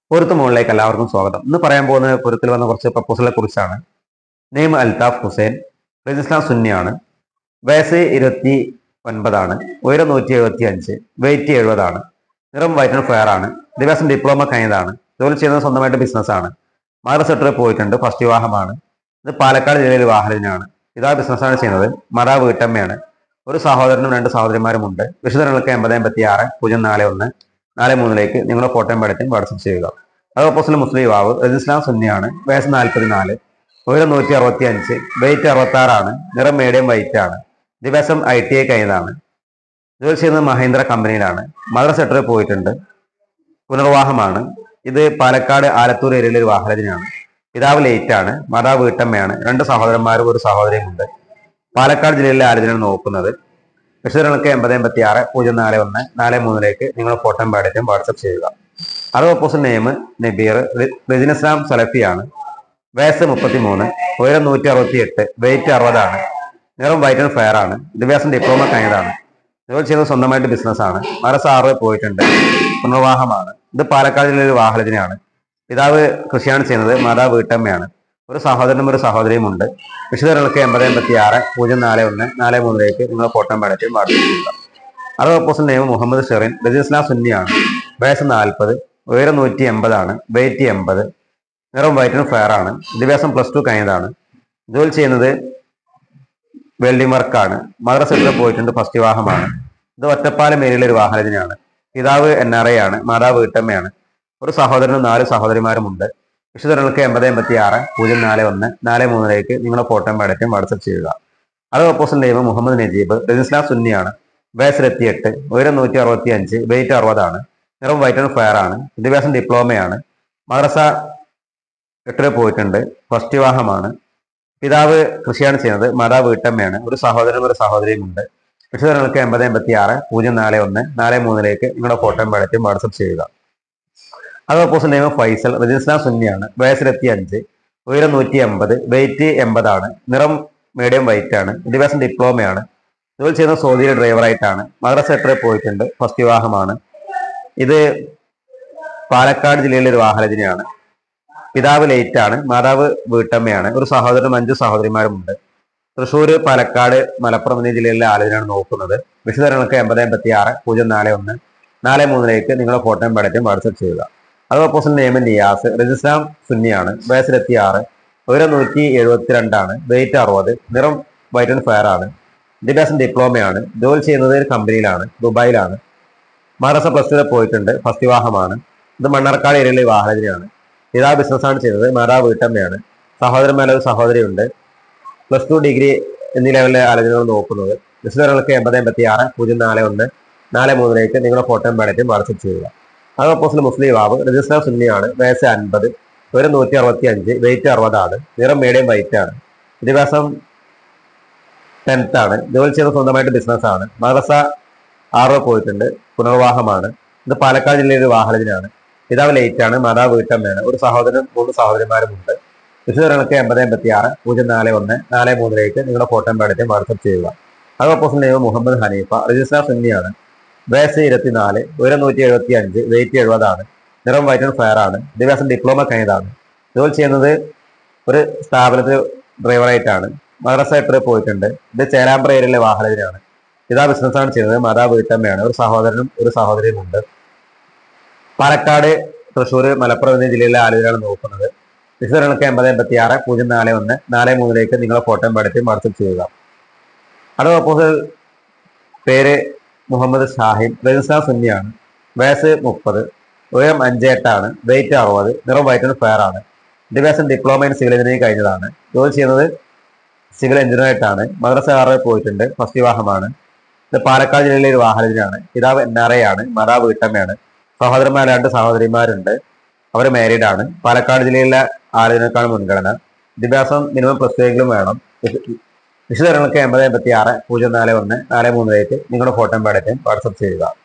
പൊരുത്ത് മുകളിലേക്ക് എല്ലാവർക്കും സ്വാഗതം. ഇന്ന് പറയാൻ പോകുന്ന പൊരുത്തിൽ വന്ന കുറച്ച് പ്രപ്പോസലെ കുറിച്ചാണ്. നെയിം അൽതാഫ് ഹുസൈൻ, ഇസ്ലാം സുന്നിയാണ്, വയസ്സ് 29, ഉയരം 175, വെയിറ്റ് 70, നിറം വൈറ്റ് ആൻഡ് ഫെയർ ആണ്, വിദ്യാഭ്യാസം ഡിപ്ലോമ കഴിഞ്ഞതാണ്, ജോലി ചെയ്യുന്നത് സ്വന്തമായിട്ട് ബിസിനസ്സാണ്, മാറി സെക്ടറിൽ പോയിട്ടുണ്ട്, ഫസ്റ്റ് വിവാഹമാണ്. ഇത് പാലക്കാട് ജില്ലയിൽ വാഹനത്തിനാണ്. ഇതാ ബിസിനസ്സാണ് ചെയ്യുന്നത്. മാതാവ് വീട്ടമ്മയാണ്. ഒരു സഹോദരനും 2 സഹോദരിമാരുമുണ്ട്. വിശദങ്ങൾക്ക് 8056 041 43 നിങ്ങളുടെ ഫോട്ടോയും പഠിച്ചും വാട്സപ്പ് ചെയ്യുക. അത് ഓപ്പോസിറ്റ് മുസ്ലിം യുവാവ്, ഇസ്ലാം സുന്നിയാണ്, വയസ്സ് 44, ഉയരം 165, വെയിറ്റ് 66, നിറം മീഡിയം വൈറ്റ് ആണ്, വിദ്യാഭ്യാസം ITI കഴിഞ്ഞതാണ്, ജോലി ചെയ്യുന്നത് മഹീന്ദ്ര കമ്പനിയിലാണ്, മദർ സെക്ടറിൽ പോയിട്ടുണ്ട്, പുനർവാഹമാണ്. ഇത് പാലക്കാട് ആലത്തൂർ ഏരിയയിലെ ഒരു വാഹനത്തിനാണ്. പിതാവ് ലേറ്റ് ആണ്, മാതാവ് വീട്ടമ്മയാണ്, 2 സഹോദരന്മാരും 1 സഹോദരിയുമുണ്ട്. പാലക്കാട് ജില്ലയിലെ ആലോചനയാണ് നോക്കുന്നത്. വിശദങ്ങൾക്ക് 8056 041 43 നിങ്ങളുടെ ഫോട്ടോയും പാടിയിട്ടും വാട്സപ്പ് ചെയ്യുക. അത് ഓപ്പോസിറ്റ് നെയിം നബീർ, ഇസ്ലാം സലഫിയാണ്, വയസ്സ് 33, ഉയരം 168, വെയിറ്റ് 60, നിറം വൈറ്റ് ആൻഡ് ഫെയർ ആണ്, വിദ്യാഭ്യാസം ഡിപ്ലോമ കഴിഞ്ഞതാണ്, ജോലി ചെയ്യുന്നത് സ്വന്തമായിട്ട് ബിസിനസ്സാണ്, മറസാറ് പോയിട്ടുണ്ട്, പുനർവാഹമാണ്. ഇത് പാലക്കാട് ജില്ലയിലെ വാഹനത്തിനാണ്. പിതാവ് കൃഷിയാണ് ചെയ്യുന്നത്, മാതാവ് വീട്ടമ്മയാണ്, 1 സഹോദരനും 1 സഹോദരിയും ഉണ്ട്. വിശദങ്ങൾക്ക് 8056 041 43 നിങ്ങളുടെ ഫോട്ടോയും പാടിയിട്ടും വാട്സപ്പ് ചെയ്യുക. അത് ഓപ്പോസിറ്റ് നെയിം മുഹമ്മദ് ഷെറിൻ, ഇസ്ലാം സുന്നിയാണ്, വയസ്സ് 40, ഉയരം 180, വെയിറ്റ് 80, നിറം വൈറ്റ് ആൻഡ് ഫെയർ ആണ്, വിദ്യാഭ്യാസം +2 കഴിഞ്ഞതാണ്, ജോലി ചെയ്യുന്നത് വെൽഡിംഗ് വർക്കാണ്, മദർ സെക്ടറിൽ പോയിട്ടുണ്ട്, ഫസ്റ്റ് വിവാഹമാണ്. ഇത് ഒറ്റപ്പാലം ഏരിയയിലെ ഒരു വാഹനത്തിനാണ്. പിതാവ് NRI ആണ്, മാതാവ് വീട്ടമ്മയാണ്, 1 സഹോദരനും 4 സഹോദരിമാരുമുണ്ട്. വിശദങ്ങൾക്ക് 8056 041 43 നിങ്ങളുടെ ഫോട്ടോയും പാടിയിട്ടും വാട്സപ്പ് ചെയ്യുക. അത് ഓപ്പോസിറ്റ് നെയിം മുഹമ്മദ് നജീബ്, ഇസ്ലാം സുന്നിയാണ്, വയസ്സ് 28, ഉയരം 165, വെയിറ്റ് 60, നിറം വൈറ്റ് ആൻഡ് ഫെയർ ആണ്, വിദ്യാഭ്യാസം ഡിപ്ലോമയാണ്, മദ്രസ 8 പോയിട്ടുണ്ട്, ഫസ്റ്റ് വിവാഹമാണ്. പിതാവ് കൃഷിയാണ് ചെയ്യുന്നത്, മാതാവ് വീട്ടമ്മയാണ്, 1 സഹോദരനും 1 സഹോദരിയും ഉണ്ട്. വിശദങ്ങൾക്ക് 8056 041 43 നിങ്ങളുടെ ഫോട്ടോയും പാടിയിട്ടും വാട്സപ്പ് ചെയ്യുക. അത് ഓപ്പോസിറ്റ് നെയിം ഫൈസൽ, ഇസ്ലാം സുന്നിയാണ്, വയസ്സ് 25, ഉയരം 180, വെയിറ്റ് 80, നിറം മീഡിയം വൈറ്റ് ആണ്, വിദ്യാഭ്യാസം ഡിപ്ലോമയാണ്, ജോലി ചെയ്യുന്ന സൗദിയിലെ ഡ്രൈവറായിട്ടാണ്, മദ്രസ 8 പോയിട്ടുണ്ട്, ഫസ്റ്റ് വിവാഹമാണ്. ഇത് പാലക്കാട് ജില്ലയിലെ ഒരു വാഹനത്തിനാണ്. പിതാവ് ലേറ്റ് ആണ്, മാതാവ് വീട്ടമ്മയാണ്, 1 സഹോദരനും 5 സഹോദരിമാരുമുണ്ട്. തൃശ്ശൂർ, പാലക്കാട്, മലപ്പുറം എന്നീ ജില്ലയിലെ ആലോചനയാണ് നോക്കുന്നത്. വിശദങ്ങൾക്ക് 8056 041 43 നിങ്ങളുടെ ഫോട്ടോയും പാടിയിട്ടും വാട്സപ്പ് ചെയ്യുക. അത് ഓപ്പോസിറ്റ് നെയിം നിയാസ്, ഇസ്ലാം സുന്നിയാണ്, വയസ്സ് 26, ഉയരം 172, വെയിറ്റ് 60, നിറം വൈറ്റ് ആൻഡ് ഫെയർ ആണ്, വിദ്യാഭ്യാസം ഡിപ്ലോമയാണ്, ജോലി ചെയ്യുന്നത് ഒരു കമ്പനിയിലാണ്, ദുബായിലാണ്, മദ്രസ +2 പോയിട്ടുണ്ട്, ഫസ്റ്റ് വിവാഹമാണ്. ഇത് മണ്ണാർക്കാട് ഏരിയയിലെ വാഹനത്തിനാണ്. പിതാവ് ബിസിനസ്സാണ് ചെയ്യുന്നത്, മാതാവ് വീട്ടമ്മയാണ്, സഹോദരന്മാരെ 1 സഹോദരിയുണ്ട്. +2 ഡിഗ്രി എന്നീ ലെവലിലെ ആലോചനകൾ നോക്കുന്നത്. വിശദങ്ങൾക്ക് 8056 041 43 നിങ്ങളുടെ ഫോട്ടോയും പാടിയിട്ടും വാട്സപ്പ് ചെയ്യുക. അത് ഓപ്പോസിറ്റ് മുസ്ലിം യുവാവ്, ഇസ്ലാം സുന്നിയാണ്, വയസ്സ് 50, ഉയരം 165, വെയിറ്റ് 60, നിറം മീഡിയം വൈറ്റ് ആണ്, വിദ്യാഭ്യാസം 10th ആണ്, ജോലി ചെയ്യുന്നത് സ്വന്തമായിട്ട് ബിസിനസ്സാണ്, മദ്രസ 6 പോയിട്ടുണ്ട്, പുനർവാഹമാണ്. ഇത് പാലക്കാട് ജില്ലയിലെ വാഹനത്തിനാണ്. പിതാവ് ലേറ്റ് ആണ്, മാതാവ് വീട്ടമ്മയാണ്, 1 സഹോദരനും 3 സഹോദരിമാരുമുണ്ട്. വിശദങ്ങൾക്ക് 8056 041 43 നിങ്ങളുടെ ഫോട്ടോയും പാടിയിട്ടും വാട്സപ്പ് ചെയ്യുക. അത് ഓപ്പോസിറ്റ് നെയിം മുഹമ്മദ് ഹനീഫ, ഇസ്ലാം സുന്നിയാണ്, വയസ്സ് 24, ഉയരം 175, വെയിറ്റ് 70, നിറം വൈറ്റ് ആൻഡ് ഫെയർ ആണ്, വിദ്യാഭ്യാസം ഡിപ്ലോമ കഴിഞ്ഞതാണ്, ജോലി ചെയ്യുന്നത് ഒരു സ്ഥാപനത്തിൽ ഡ്രൈവറായിട്ടാണ്, മദ്രസ 8 പോയിട്ടുണ്ട്. ഇത് ചേരാമ്പ്ര ഏരിയയിലെ വാഹനത്തിനാണ്. ഇതാ ബിസിനസ്സാണ് ചെയ്യുന്നത്, മാതാവ് വീട്ടമ്മയാണ്, 1 സഹോദരനും 1 സഹോദരിയും ഉണ്ട്. പാലക്കാട്, തൃശ്ശൂർ, മലപ്പുറം എന്നീ ജില്ലയിലെ ആളുകളാണ് നോക്കുന്നത്. വിശദങ്ങൾക്ക് 8056 041 43 നിങ്ങളുടെ ഫോട്ടോയും പാടിയിട്ടും വാട്സപ്പ് ചെയ്യുക. അത് ഓപ്പോസിറ്റ് പേര് മുഹമ്മദ് ഷാഹിൻ, ഇസ്ലാം സുന്നിയാണ്, വയസ്സ് 30, ഉയരം 58, വെയിറ്റ് 60, നിറം വൈറ്റ് ആൻഡ് ഫെയർ ആണ്, വിദ്യാഭ്യാസം ഡിപ്ലോമ ഇൻ സിവിൽ എഞ്ചിനീയറിംഗ് കഴിഞ്ഞതാണ്, ജോലി ചെയ്യുന്നത് സിവിൽ എഞ്ചിനീയറായിട്ടാണ്, മദ്രസ 6 പോയിട്ടുണ്ട്, ഫസ്റ്റ് വിവാഹമാണ്. ഇത് പാലക്കാട് ജില്ലയിലെ ഒരു വാഹനത്തിനാണ്. പിതാവ് NRI ആണ്, മാതാവ് വീട്ടമ്മയാണ്, സഹോദരന്മാർ 2 സഹോദരിമാരുണ്ട്, അവർ മാരീഡ് ആണ്. പാലക്കാട് ജില്ലയിലെ ആലോചനക്കാണ് മുൻഗണന. വിദ്യാഭ്യാസം മിനിമം +2 വേണം. വിശദങ്ങൾക്ക് 8056 041 43 നിങ്ങളുടെ ഫോട്ടോയും പാടിയിട്ടും വാട്സപ്പ് ചെയ്യുക.